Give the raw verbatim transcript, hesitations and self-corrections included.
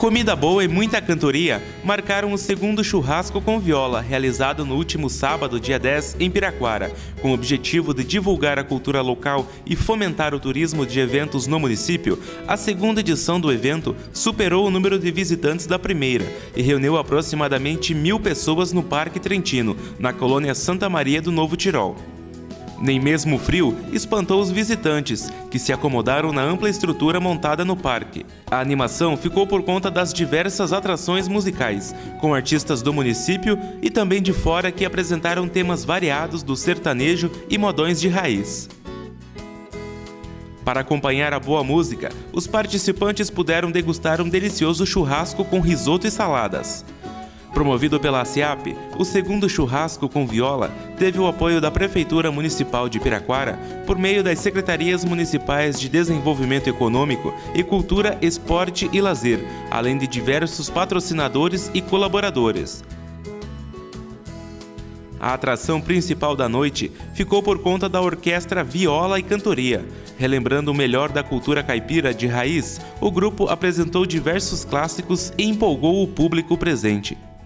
Comida boa e muita cantoria marcaram o segundo churrasco com viola, realizado no último sábado, dia dez, em Piraquara, com o objetivo de divulgar a cultura local e fomentar o turismo de eventos no município. A segunda edição do evento superou o número de visitantes da primeira e reuniu aproximadamente mil pessoas no Parque Trentino, na colônia Santa Maria do Novo Tirol. Nem mesmo o frio espantou os visitantes, que se acomodaram na ampla estrutura montada no parque. A animação ficou por conta das diversas atrações musicais, com artistas do município e também de fora que apresentaram temas variados do sertanejo e modões de raiz. Para acompanhar a boa música, os participantes puderam degustar um delicioso churrasco com risoto e saladas. Promovido pela ASEAP, o segundo churrasco com viola teve o apoio da Prefeitura Municipal de Piraquara por meio das Secretarias Municipais de Desenvolvimento Econômico e Cultura, Esporte e Lazer, além de diversos patrocinadores e colaboradores. A atração principal da noite ficou por conta da Orquestra Viola e Cantoria. Relembrando o melhor da cultura caipira de raiz, o grupo apresentou diversos clássicos e empolgou o público presente.